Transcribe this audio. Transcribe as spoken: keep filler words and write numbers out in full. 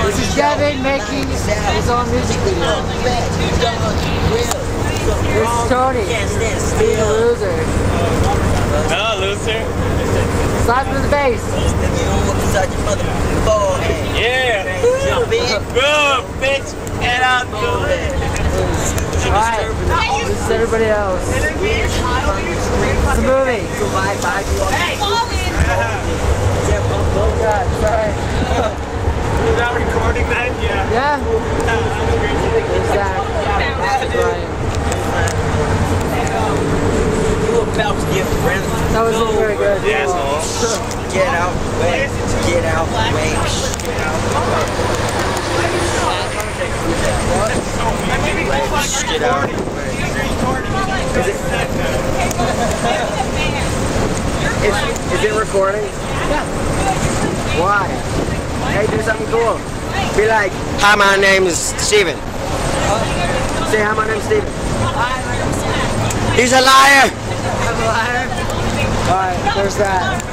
This is Devin making his own music video. This is Tony, being a loser. No, loser. Slide from the bass. Yeah. Boom, bitch. Get out the way. Alright, this is everybody else. It's a movie. Hey! Oh God, sorry. You're not recording that? Yeah. Yeah? Exactly. You about to get friends. That wasn't very good. Yes. Get out, wait. Get out, wait. Get out, wait. Get out, wait. Is it, is, is it recording? Yeah. Why? Hey, do something cool. Be like, hi, my name is Steven. Say, hi, my name is Steven. He's a liar. I'm a liar. Alright, there's that.